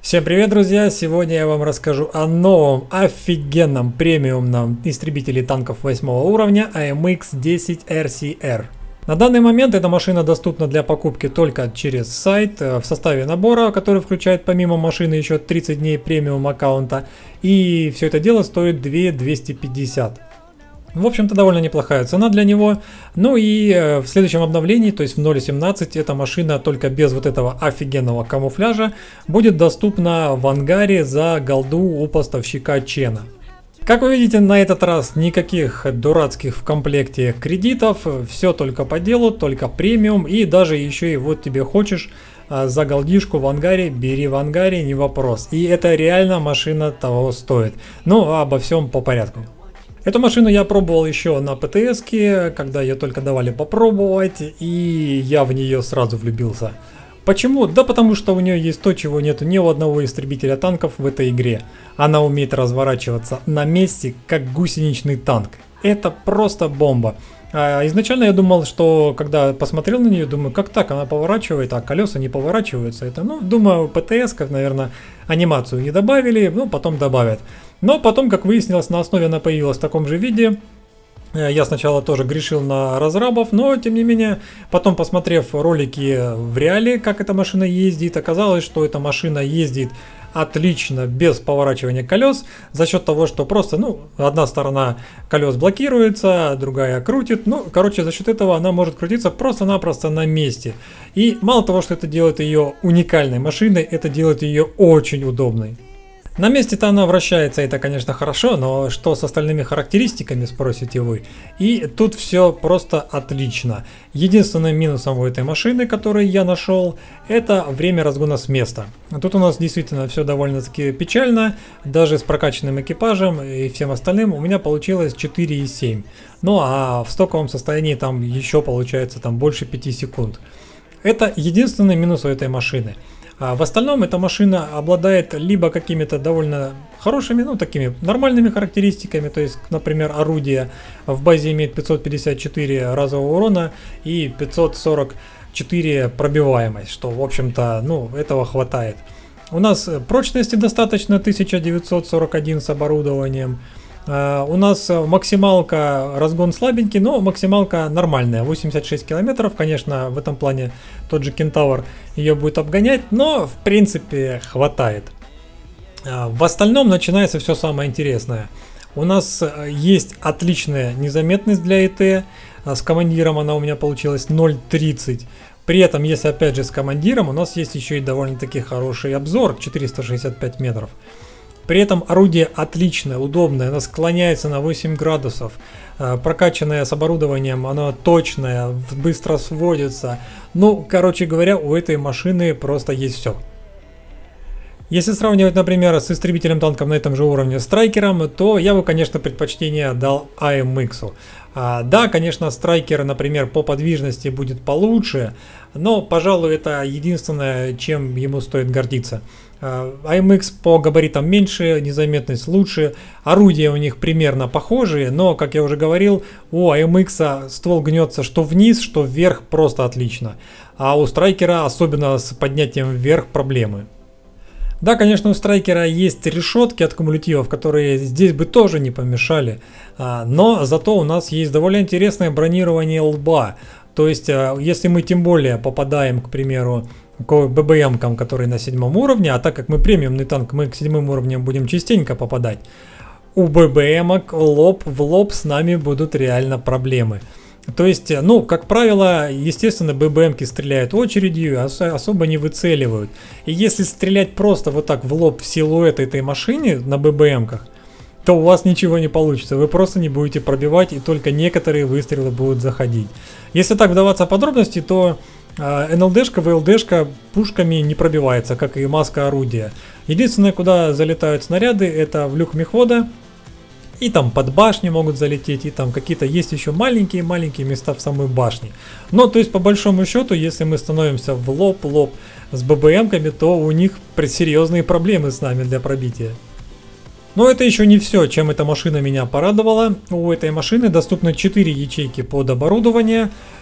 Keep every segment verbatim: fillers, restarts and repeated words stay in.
Всем привет, друзья! Сегодня я вам расскажу о новом офигенном премиумном истребителе танков восьмого уровня а эм икс десять эр си эр. На данный момент эта машина доступна для покупки только через сайт в составе набора, который включает помимо машины еще тридцать дней премиум аккаунта. И все это дело стоит две тысячи двести пятьдесят. В общем-то, довольно неплохая цена для него. Ну и в следующем обновлении, то есть в ноль точка семнадцать, эта машина только без вот этого офигенного камуфляжа будет доступна в ангаре за голду у поставщика Чена. Как вы видите, на этот раз никаких дурацких в комплекте кредитов, все только по делу, только премиум, и даже еще и вот тебе хочешь за голдишку в ангаре, бери в ангаре, не вопрос. И это реально машина того стоит. Ну, обо всем по порядку. Эту машину я пробовал еще на пэ тэ эске, когда ее только давали попробовать, и я в нее сразу влюбился. Почему? Да потому что у нее есть то, чего нету ни у одного истребителя танков в этой игре. Она умеет разворачиваться на месте, как гусеничный танк. Это просто бомба. А изначально я думал, что когда посмотрел на нее, думаю, как так, она поворачивает, а колеса не поворачиваются. Это, ну, думаю, пэ тэ эс, как, наверное, анимацию не добавили, ну, потом добавят. Но потом, как выяснилось, на основе она появилась в таком же виде. Я сначала тоже грешил на разрабов, но тем не менее, потом, посмотрев ролики в реале, как эта машина ездит, оказалось, что эта машина ездит отлично, без поворачивания колес, за счет того, что просто, ну, одна сторона колес блокируется, другая крутит, ну, короче, за счет этого она может крутиться просто-напросто на месте. И мало того, что это делает ее уникальной машиной, это делает ее очень удобной. На месте-то она вращается, это, конечно, хорошо, но что с остальными характеристиками, спросите вы? И тут все просто отлично. Единственным минусом у этой машины, который я нашел, это время разгона с места. Тут у нас действительно все довольно-таки печально, даже с прокачанным экипажем и всем остальным у меня получилось четыре и семь. Ну а в стоковом состоянии там еще получается там больше пяти секунд. Это единственный минус у этой машины. А в остальном эта машина обладает либо какими-то довольно хорошими, ну такими нормальными характеристиками, то есть, например, орудие в базе имеет пятьсот пятьдесят четыре разового урона и пятьсот сорок четыре пробиваемость, что, в общем-то, ну, этого хватает. У нас прочности достаточно тысяча девятьсот сорок один с оборудованием. Uh, у нас максималка, разгон слабенький, но максималка нормальная, восемьдесят шесть километров. Конечно, в этом плане тот же Кентавр ее будет обгонять, но в принципе хватает. Uh, в остальном начинается все самое интересное. У нас есть отличная незаметность для ИТ, uh, с командиром она у меня получилась ноль тридцать. При этом, если опять же с командиром, у нас есть еще и довольно-таки хороший обзор, четыреста шестьдесят пять метров. При этом орудие отличное, удобное, оно склоняется на восемь градусов, прокачанное с оборудованием, оно точное, быстро сводится. Ну, короче говоря, у этой машины просто есть все. Если сравнивать, например, с истребителем танков на этом же уровне Страйкером, то я бы, конечно, предпочтение дал а эм икс. А, да, конечно, Страйкер, например, по подвижности будет получше, но, пожалуй, это единственное, чем ему стоит гордиться. а эм икс по габаритам меньше, незаметность лучше, орудия у них примерно похожие, но, как я уже говорил, у а эм икс ствол гнется что вниз, что вверх просто отлично, а у Страйкера, особенно с поднятием вверх, проблемы. Да, конечно, у Страйкера есть решетки от кумулятивов, которые здесь бы тоже не помешали, но зато у нас есть довольно интересное бронирование лба. То есть, если мы тем более попадаем, к примеру, к бэ бэ эмкам, которые на седьмом уровне, а так как мы премиумный танк, мы к седьмым уровням будем частенько попадать, у бэ бэ эмок лоб в лоб с нами будут реально проблемы. То есть, ну, как правило, естественно, бэ бэ эмки стреляют очередью, особо не выцеливают. И если стрелять просто вот так в лоб в силуэт этой машины на бэ бэ эмках, то у вас ничего не получится. Вы просто не будете пробивать, и только некоторые выстрелы будут заходить. Если так вдаваться в подробности, то эн эл дэшка, вэ эл дэшка пушками не пробивается, как и маска орудия. Единственное, куда залетают снаряды, это в люк мехвода. И там под башни могут залететь, и там какие-то есть еще маленькие-маленькие места в самой башне. Но, то есть, по большому счету, если мы становимся в лоб-лоб с бэ бэ эмками, то у них серьезные проблемы с нами для пробития. Но это еще не все, чем эта машина меня порадовала. У этой машины доступны четыре ячейки под оборудование.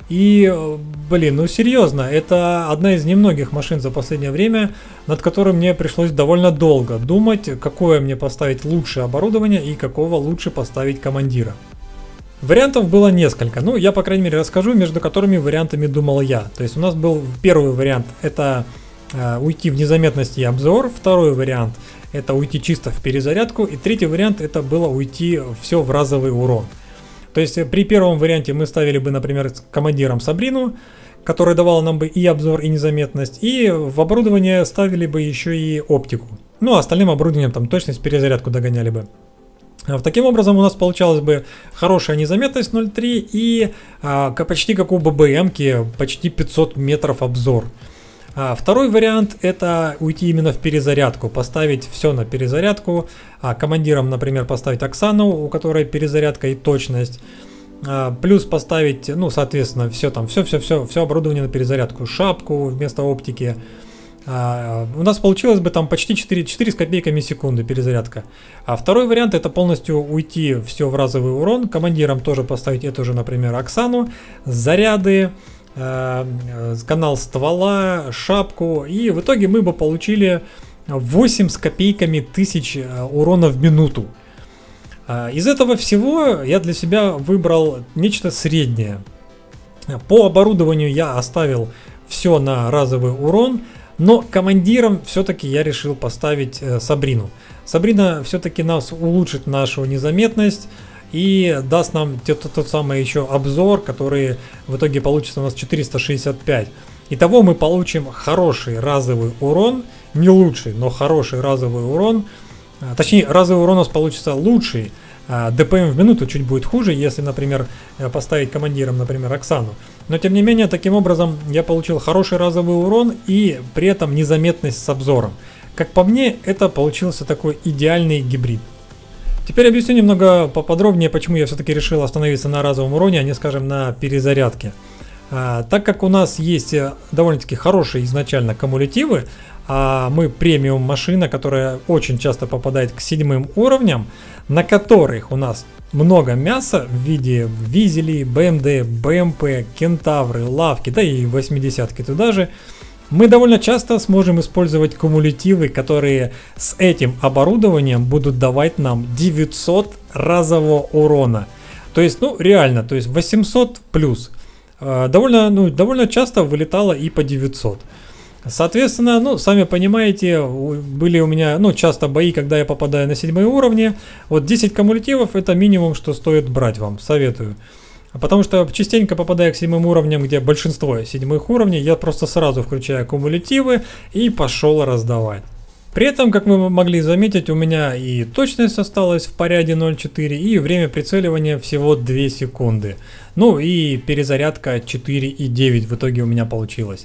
И, блин, ну серьезно, это одна из немногих машин за последнее время, над которой мне пришлось довольно долго думать, какое мне поставить лучшее оборудование и какого лучше поставить командира. Вариантов было несколько, ну я по крайней мере расскажу, между которыми вариантами думал я. То есть у нас был первый вариант, это э, уйти в незаметность и обзор, второй вариант это уйти чисто в перезарядку, и третий вариант это было уйти все в разовый урон. То есть при первом варианте мы ставили бы, например, с командиром Сабрину, которая давала нам бы и обзор, и незаметность, и в оборудование ставили бы еще и оптику. Ну, а остальным оборудованием там точность, перезарядку догоняли бы. Таким образом у нас получалась бы хорошая незаметность ноль три и а, почти как у ББМки, почти пятьсот метров обзор. А второй вариант это уйти именно в перезарядку, поставить все на перезарядку, а командиром, например, поставить Оксану, у которой перезарядка и точность, а, плюс поставить, ну, соответственно, все там, все-все-все, все оборудование на перезарядку, шапку вместо оптики. А, у нас получилось бы там почти четыре, четыре с копейками секунды перезарядка. А второй вариант это полностью уйти все в разовый урон, командиром тоже поставить эту же, например, Оксану, заряды, канал ствола, шапку, и в итоге мы бы получили восемь с копейками тысяч урона в минуту. Из этого всего я для себя выбрал нечто среднее. По оборудованию я оставил все на разовый урон, но командиром все-таки я решил поставить Сабрину. Сабрина все-таки нас улучшит нашу незаметность и даст нам тот, тот самый еще обзор, который в итоге получится у нас четыреста шестьдесят пять. Итого мы получим хороший разовый урон, не лучший, но хороший разовый урон. Точнее, разовый урон у нас получится лучший, а ДПМ в минуту чуть будет хуже, если, например, поставить командиром, например, Оксану. Но тем не менее, таким образом я получил хороший разовый урон и при этом незаметность с обзором. Как по мне, это получился такой идеальный гибрид. Теперь объясню немного поподробнее, почему я все-таки решил остановиться на разовом уроне, а не, скажем, на перезарядке. А, так как у нас есть довольно-таки хорошие изначально кумулятивы, а мы премиум машина, которая очень часто попадает к седьмым уровням, на которых у нас много мяса в виде визелей, БМД, БМП, кентавры, лавки, да и восьмидесятки туда же, мы довольно часто сможем использовать кумулятивы, которые с этим оборудованием будут давать нам девятьсот разового урона. То есть, ну реально, то есть восемьсот плюс. Довольно, ну, довольно часто вылетало и по девятьсот. Соответственно, ну, сами понимаете, были у меня, ну, часто бои, когда я попадаю на седьмые уровни. Вот десять кумулятивов это минимум, что стоит брать вам, советую. Потому что частенько попадая к седьмым уровням, где большинство седьмых уровней, я просто сразу включаю кумулятивы и пошел раздавать. При этом, как вы могли заметить, у меня и точность осталась в порядке ноль четыре, и время прицеливания всего две секунды. Ну и перезарядка четыре и девять в итоге у меня получилось.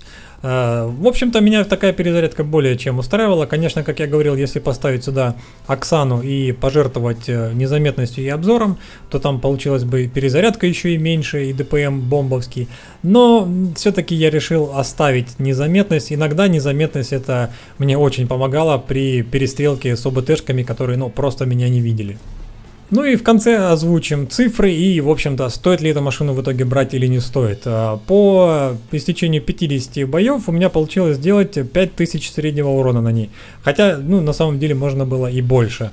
В общем-то, меня такая перезарядка более чем устраивала. Конечно, как я говорил, если поставить сюда Оксану и пожертвовать незаметностью и обзором, то там получилась бы перезарядка еще и меньше, и ДПМ бомбовский. Но все-таки я решил оставить незаметность. Иногда незаметность это мне очень помогала при перестрелке с ОБТшками, которые, ну, просто меня не видели. Ну и в конце озвучим цифры и, в общем-то, стоит ли эту машину в итоге брать или не стоит. По истечению пятидесяти боев у меня получилось сделать пять тысяч среднего урона на ней. Хотя, ну, на самом деле можно было и больше.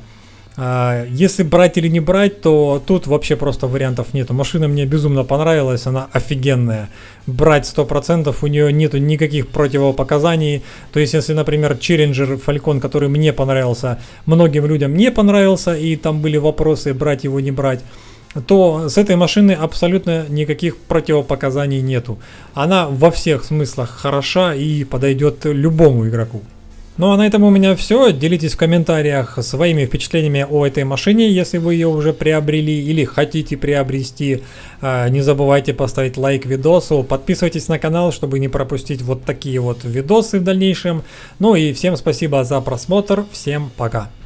Если брать или не брать, то тут вообще просто вариантов нету. Машина мне безумно понравилась, она офигенная. Брать сто процентов, у нее нету никаких противопоказаний. То есть, если, например, Challenger Falcon, который мне понравился, многим людям не понравился, и там были вопросы, брать его, не брать, то с этой машины абсолютно никаких противопоказаний нету. Она во всех смыслах хороша и подойдет любому игроку. Ну а на этом у меня все. Делитесь в комментариях своими впечатлениями о этой машине, если вы ее уже приобрели или хотите приобрести. Не забывайте поставить лайк видосу, подписывайтесь на канал, чтобы не пропустить вот такие вот видосы в дальнейшем. Ну и всем спасибо за просмотр, всем пока.